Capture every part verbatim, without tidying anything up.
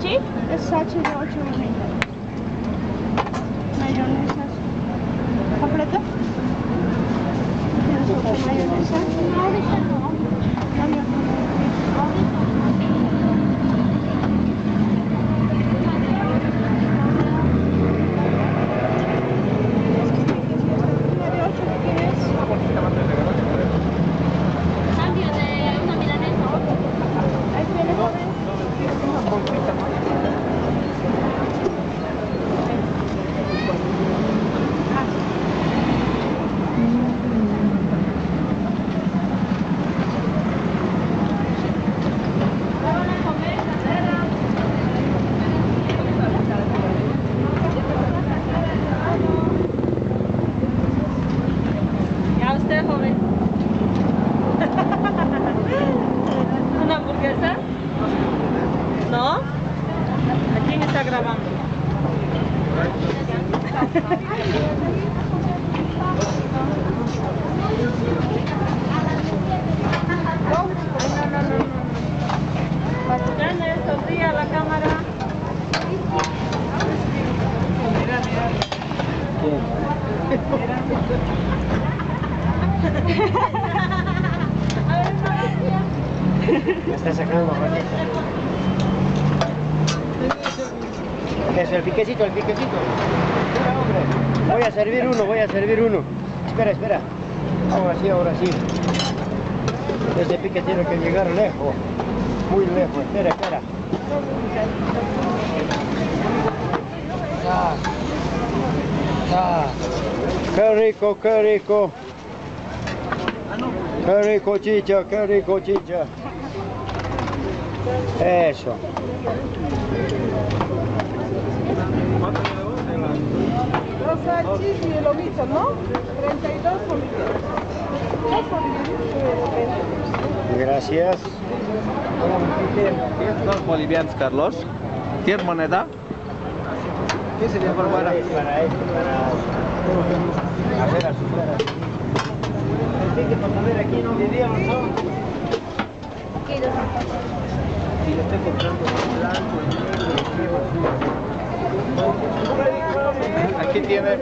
¿Sachi? Es sachi de ocho unidades. Mayonesas. ¿Completo? ¿Tienes otra mayonesa? No, ahorita no. Dame una. ¿Una de ocho quieres? Cambio de una milanesa. Ahí tiene, joven. ¿Ya usted, joven? ¿Una hamburguesa? ¿No? ¿A quién está grabando? Gana, sonríe a la cámara. Mira, mira. A ver, una Me está sacando, Juanita. Eso, el piquecito, el piquecito. Mira, hombre. Voy a servir uno, voy a servir uno. Espera, espera. Ahora sí, ahora sí. Ese pique tiene que llegar lejos. Muy lejos. Espera, espera. Ah. Ah. Qué rico, qué rico. Qué rico, chicha, qué rico, chicha. Eso. Los salchis y el lomito, ¿no? treinta y dos bolivianos. Dos bolivianos. Gracias. Dos bolivianos, Carlos. ¿Tienes moneda? ¿Qué sería por para? Para esto, para hacer azúcar. El pique para comer aquí no vivíamos, ¿no? Si lo estoy comprando en blanco, en negro, Aquí tiene.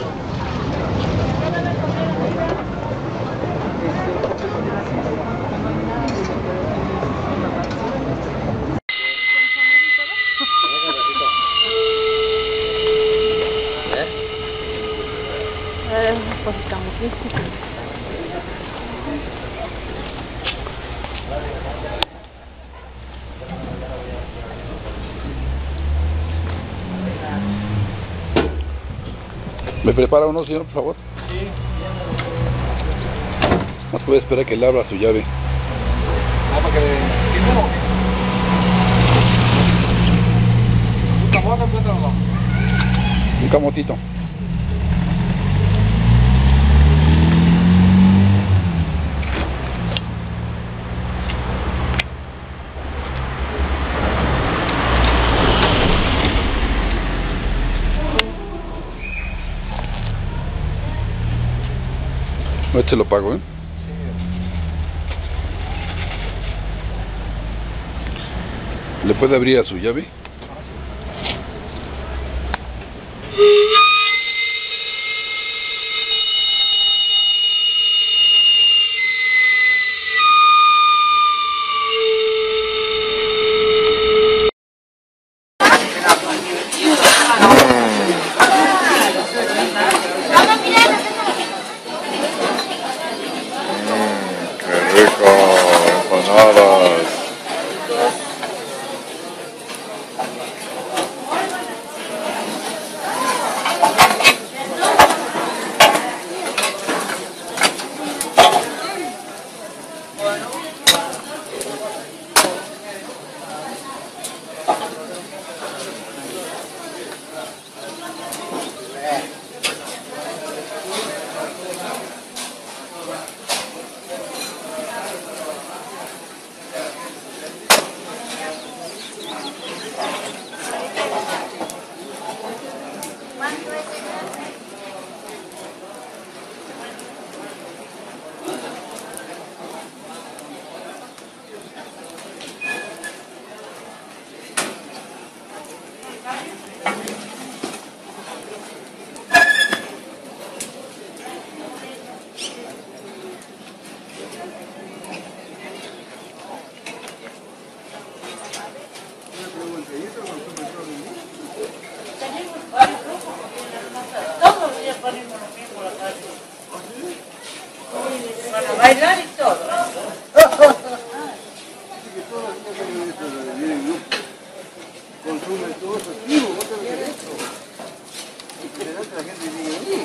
Pues estamos listos. ¿Me prepara uno, señor, por favor? Sí. No puede esperar que le abra su llave. Ah, para que le... ¿Qué como? ¿Un camote encuentra o no? Un camotito. Este lo pago, ¿eh? ¿Le puede abrir a su llave? ¡Qué rico! Empanadas. Para bailar y todo. Consume todo eso activo, vos tenés esto. Y que la gente sigue allí.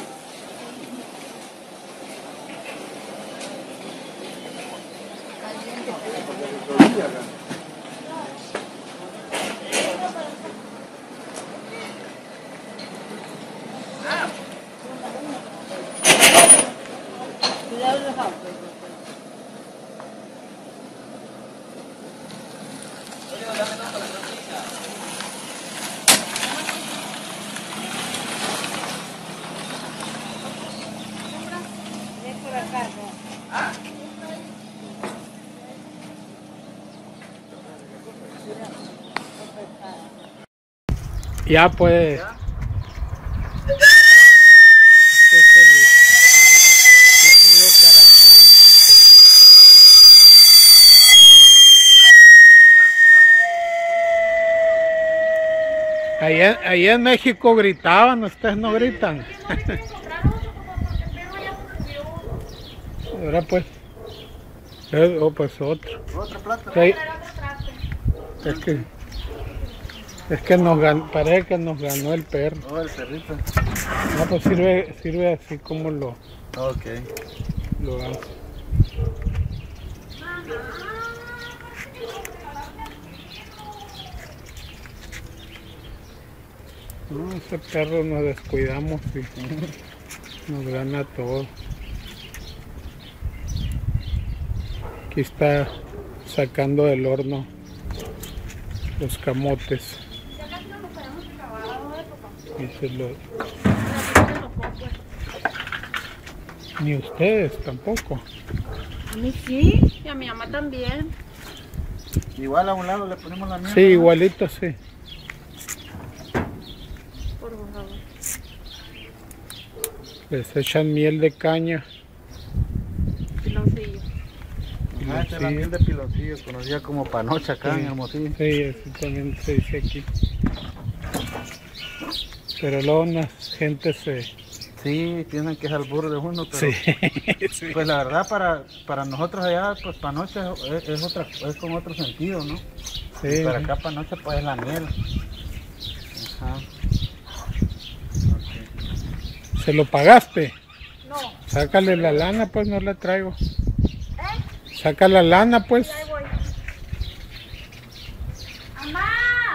Cuidado los autos. Ya pues. Este es el, el río característico. Allá, allá en México gritaban, ustedes no gritan. Ahora pues. Eh, oh, pues otro. Otro plato. Sí. Es que Es que nos ganó, parece que nos ganó el perro. Oh, el perrito. No, pues sirve, sirve así como lo, Ok. lo hace. No, ese perro nos descuidamos y nos gana todo. Aquí está sacando del horno los camotes. Y se lo... Ni ustedes tampoco. A mí sí, y a mi mamá también. Igual a un lado le ponemos la miel. Sí, igualito, sí. Por favor. Les echan miel de caña. Piloncillo. Ah, esta es la miel de piloncillo, conocida como panocha acá Sí. en Hermosillo. Sí, eso también se dice aquí. Pero luego la gente se... Sí, piensan que es albur de uno, pero Sí, sí. pues la verdad para, para nosotros allá, pues panocha es, es, otra, es con otro sentido, ¿no? Sí. Y para acá panocha pues es la miel. Ajá. Okay. ¿Se lo pagaste? No. Sácale la lana, pues no la traigo. Saca la lana, pues. Ahí voy. ¡Mamá!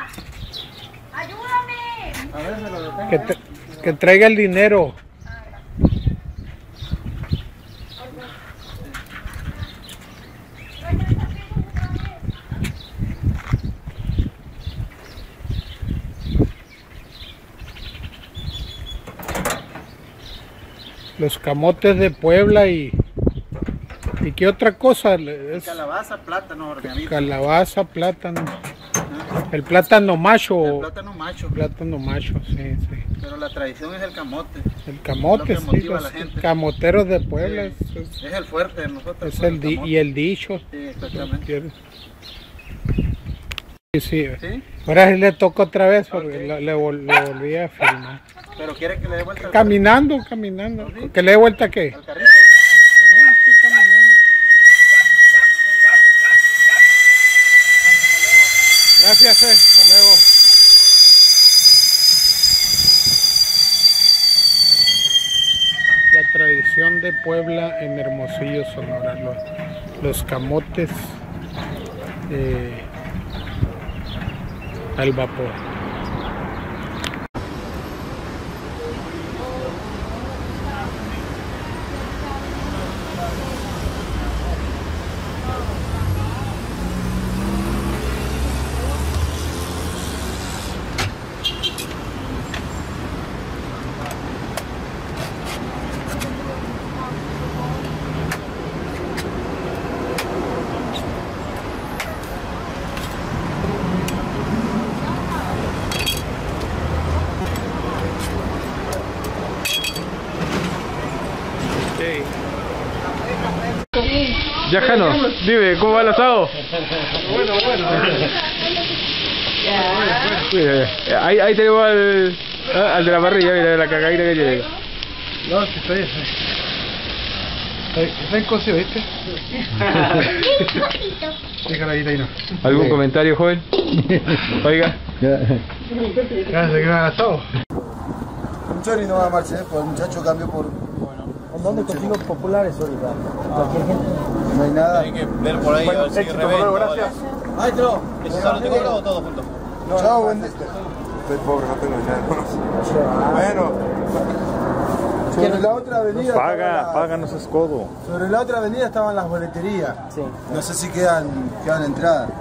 ¡Ayúdame! A ver, me lo detengo. Que, tra- que traiga el dinero. Los camotes de Puebla y... ¿Y qué otra cosa? Es Calabaza, plátano, organito. calabaza, plátano. El plátano macho. El plátano macho. Plátano macho, sí, sí. Pero la tradición es el camote. El camote, Es lo sí, que motiva a los la gente. camoteros de Puebla. Sí. Es, es- Es el fuerte de nosotros. es pues, el di- camote. y el dicho. Sí, exactamente. Sí, sí. ¿Sí? Ahora sí le toca otra vez porque Ok. lo- le, vol- le volví a filmar. Pero quiere que le dé vuelta al Caminando, caminando. ¿Sí? ¿Que le dé vuelta a qué? carrito. Al carrito. Ah, sí, caminando. Gracias, eh. Hasta luego. La tradición de Puebla en Hermosillo, Sonora. Los, los camotes eh, al vapor. Viajanos, dime, ¿cómo va el asado? Bueno, bueno. Mira, ahí, ahí tenemos al, ah, al de la parrilla, mira la cagadita que tiene. No, sí, está bien. Está, está inconsciente, ¿viste? Déjala ahí, Taino. ¿Algún sí. comentario, joven? Oiga. Ya se quedan asados. Un chori no va a marchar, pues el muchacho cambió por... ¿En dónde consigo populares ahorita? Cualquier gente. No hay nada. Hay que ver por ahí a ver si reventa. Gracias. Maestro. ¿Eso solo te cobra o todo junto? No, chao, buen día. Estoy pobre, no tengo dinero. Bueno. Sobre la otra avenida... Paga, la... paga, no seas codo. Sobre la otra avenida estaban las boleterías. Sí. No sé si quedan, quedan entradas.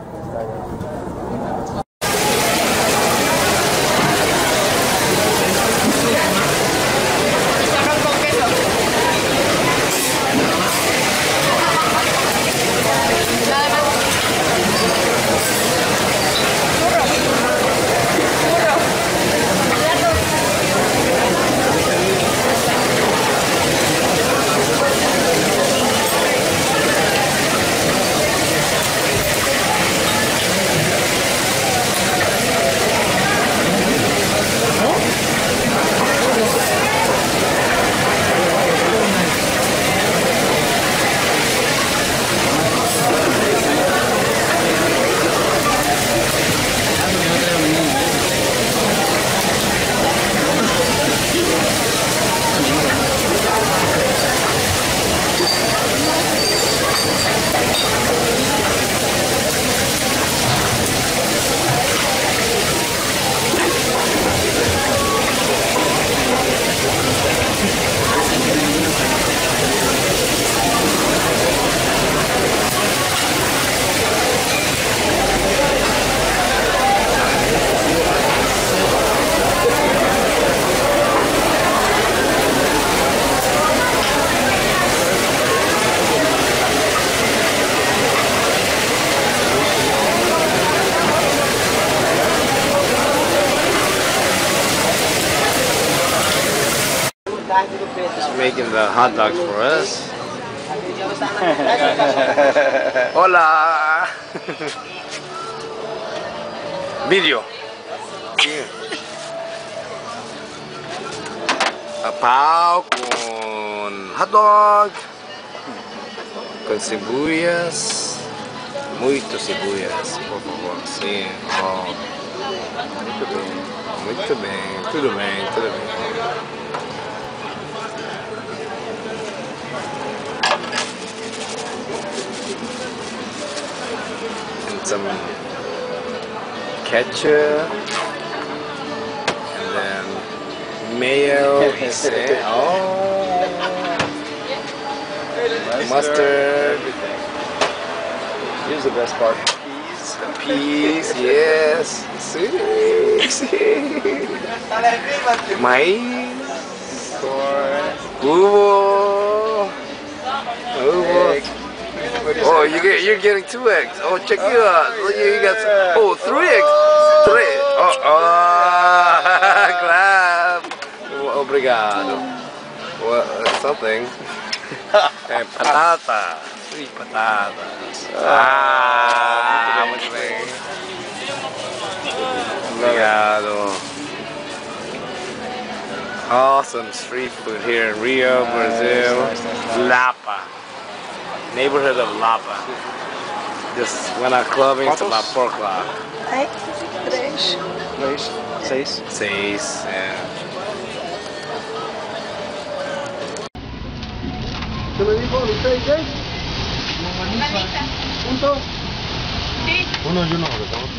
Just making the hot dogs for us. Hola. Video. Apao con hot dog, con cebollas, muito cebollas, por favor. Sim. Oh. Muito bem, muito bem, tudo bem, tudo bem. Some ketchup and then mayo. He said, "Oh, mustard." Here's the best part: peas. The peas, yes. Maíz. Huevo. Huevo. Oh, you get, you're getting two eggs. Oh, check you out. Oh, you got some, oh, three eggs. Three. Oh, oh, clap. Obrigado. Well, something. And patata. Three patatas. Ah, muito bem. Obrigado. Awesome street food here in Rio, Brazil. Lapa. Neighborhood of Lapa. Just went out clubbing to my four o'clock. Três. Três. Seis. Seis, yeah. ¿Qué me dijo? ¿Usted qué? ¿Juntos? Sí. Uno y uno, por favor.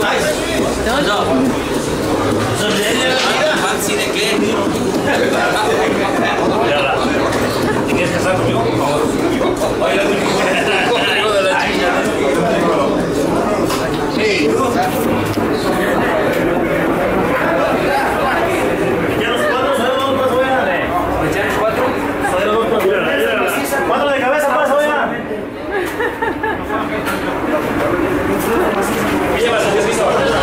¿Fancy de qué? ¿Te quieres casar conmigo? Por favor. Sí. ¿Cuatro de cabeza más, oiga? ¿Qué llevas? ¿Qué has visto?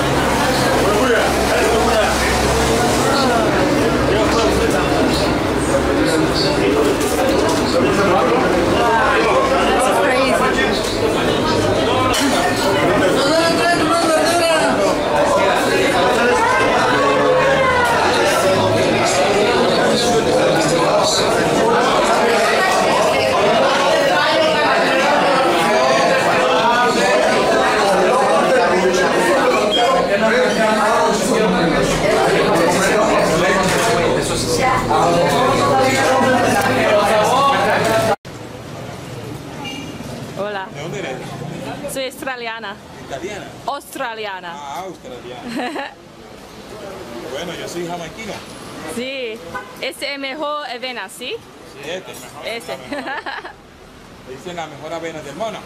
Hola. ¿De dónde eres? Soy australiana. ¿Italiana? Australiana. Ah, australiana. Bueno, yo soy jamaiquino. Sí. Este es el mejor avena, ¿sí? Sí, este es mejor. Este. Le dicen la mejor avena del mono.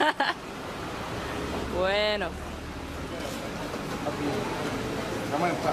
Bueno. Vamos a empezar.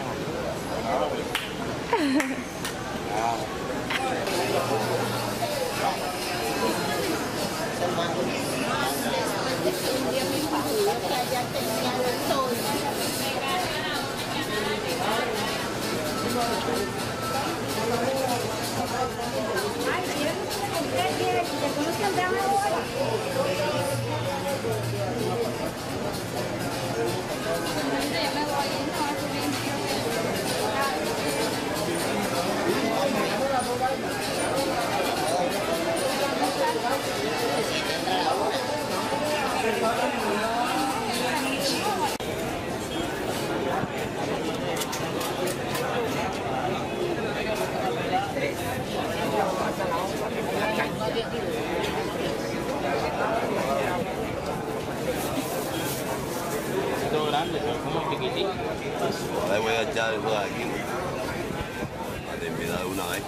Todo grande, pero como chiquitito. Ahora voy a echar eso de aquí. A terminar una vez.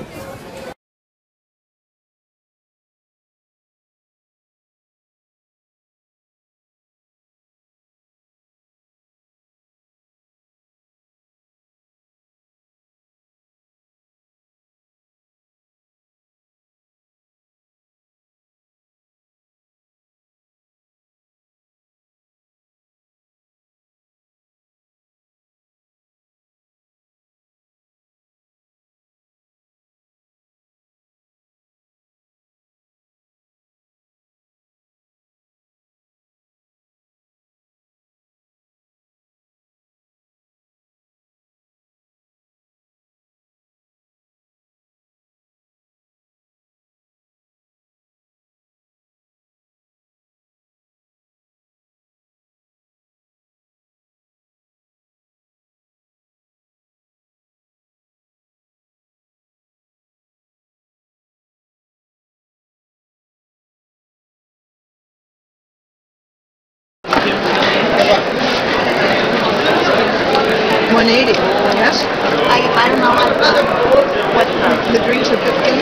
one eighty, yes? I, I don't know what, what the drinks are fifteen.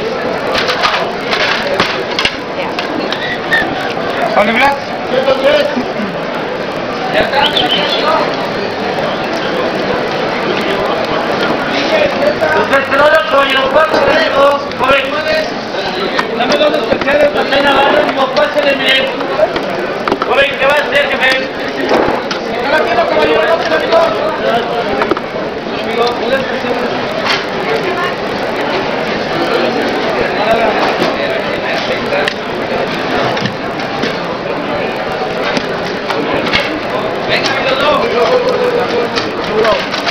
Yeah. ¿Dónde Blas? ¿Ya está? Los pelotas con los cuatro dedos, jóvenes. Dame dos especiales también a Navarro, como pásenle bien. Joven, ¿qué va a hacer, jefe? ¿No la quiero, caballero? ¿No, amigo? Amigo, ¿no le especiales? Venga, amigo, no.